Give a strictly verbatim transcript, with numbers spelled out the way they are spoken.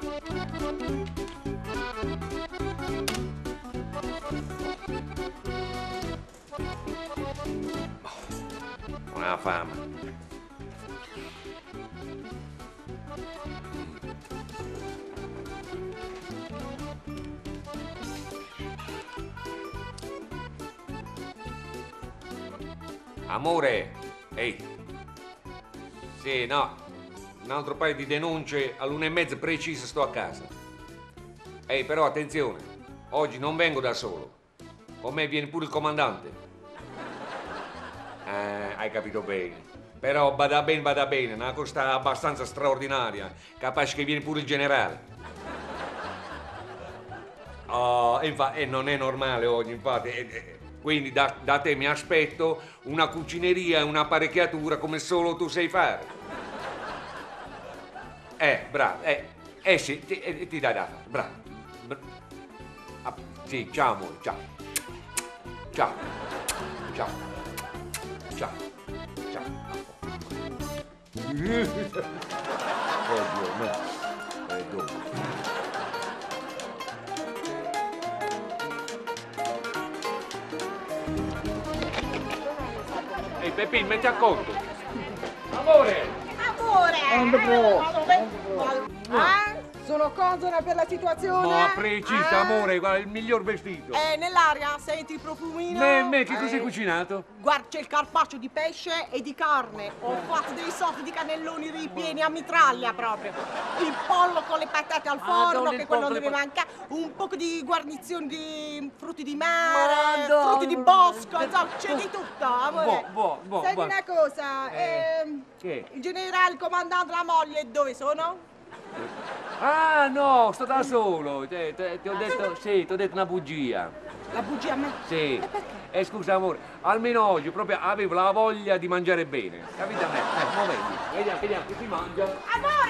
Non ha fame. Amore, ehi. Sì, no. Un altro paio di denunce all'una e mezza precisa sto a casa. Ehi, però attenzione, oggi non vengo da solo. Con me viene pure il comandante. Eh, hai capito bene. Però bada bene, bada bene, una cosa abbastanza straordinaria. Capace che viene pure il generale. Oh, e infa- e non è normale oggi, infatti. eh, eh, Quindi da, da te mi aspetto una cucineria e un'apparecchiatura come solo tu sai fare. Eh, bravo, eh, eh sì, ti, eh, ti dai da fare, bravo. Bra- ah, sì, ciao amore, ciao. Ciao. Ciao. Ciao. Ciao. Oddio, no. Eh, dove? Ehi, Peppin, metti a conto. Amore! Amore! Non Eh, eh? Sono consona per la situazione? Ma precisa, Eh? amore, guarda, il miglior vestito. Eh, nell'aria, senti il profumino? Me, me, che cosa hai Eh, cucinato? Guarda, c'è il carpaccio di pesce e di carne. Ho fatto dei soffi di cannelloni ripieni a mitraglia proprio. Il pollo con le patate al forno, con il che quello non pollo deve con le mancare. Un po' di guarnizione di frutti di mare, Madonna. frutti di bosco, insomma, c'è di tutto, amore. Boh, boh, boh, Senti guarda. una cosa, Eh, ehm, che? il generale, il comandante, la moglie, dove sono? Ah, no, sto da solo. Te- te- ti ho detto, sì, ti ho detto una bugia. La bugia a me? Sì. E perché? Eh, scusa, amore, almeno oggi proprio avevo la voglia di mangiare bene. Capite a me? Eh, mo vedi, vediamo, vediamo che si mangia. Amore!